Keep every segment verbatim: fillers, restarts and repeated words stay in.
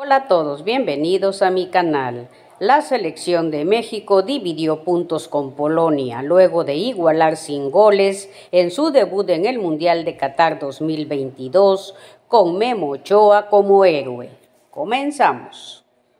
Hola a todos, bienvenidos a mi canal. La selección de México dividió puntos con Polonia luego de igualar sin goles en su debut en el Mundial de Qatar dos mil veintidós con Memo Ochoa como héroe. Comenzamos.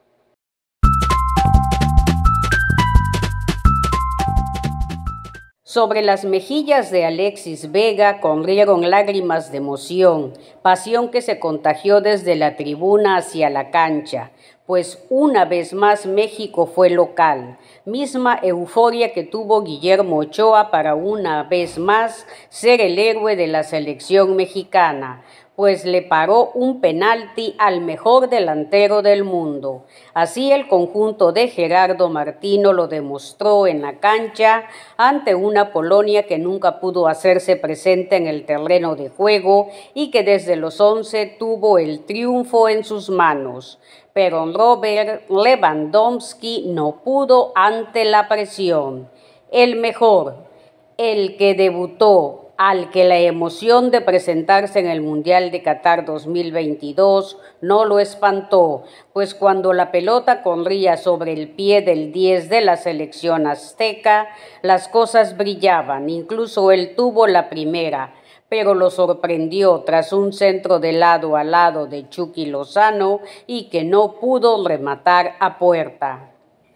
Sobre las mejillas de Alexis Vega corrieron lágrimas de emoción, pasión que se contagió desde la tribuna hacia la cancha, pues una vez más México fue local, misma euforia que tuvo Guillermo Ochoa para una vez más ser el héroe de la selección mexicana, pues le paró un penalti al mejor delantero del mundo. Así el conjunto de Gerardo Martino lo demostró en la cancha ante una Polonia que nunca pudo hacerse presente en el terreno de juego y que desde los once tuvo el triunfo en sus manos. Pero Robert Lewandowski no pudo ante la presión. El mejor, el que debutó, al que la emoción de presentarse en el Mundial de Qatar dos mil veintidós no lo espantó, pues cuando la pelota corría sobre el pie del diez de la selección azteca, las cosas brillaban, incluso él tuvo la primera, pero lo sorprendió tras un centro de lado a lado de Chucky Lozano y que no pudo rematar a puerta.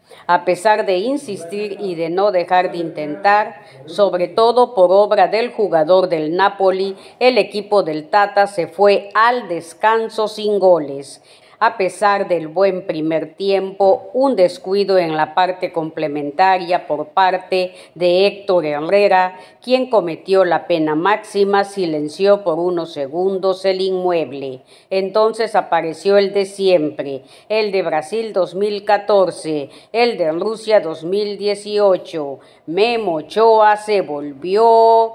A pesar de insistir y de no dejar de intentar, sobre todo por obra del jugador del Napoli, el equipo del Tata se fue al descanso sin goles. A pesar del buen primer tiempo, un descuido en la parte complementaria por parte de Héctor Herrera, quien cometió la pena máxima, silenció por unos segundos el inmueble. Entonces apareció el de siempre, el de Brasil dos mil catorce, el de Rusia dos mil dieciocho. Memo Ochoa se volvió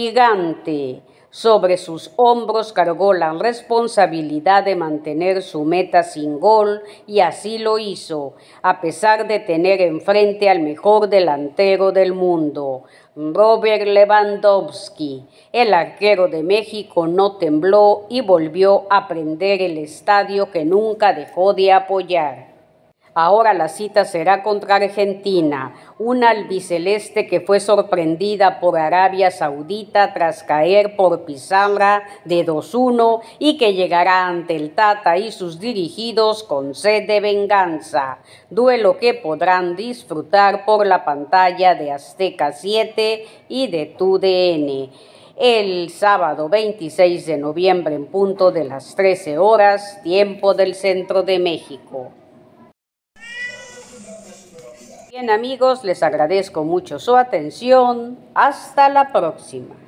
gigante. Sobre sus hombros cargó la responsabilidad de mantener su meta sin gol y así lo hizo, a pesar de tener enfrente al mejor delantero del mundo, Robert Lewandowski. El arquero de México no tembló y volvió a prender el estadio que nunca dejó de apoyar. Ahora la cita será contra Argentina, una albiceleste que fue sorprendida por Arabia Saudita tras caer por pizarra de dos uno y que llegará ante el Tata y sus dirigidos con sed de venganza, duelo que podrán disfrutar por la pantalla de Azteca siete y de T U D N. El sábado veintiséis de noviembre en punto de las trece horas, tiempo del centro de México. Bien amigos, les agradezco mucho su atención. Hasta la próxima.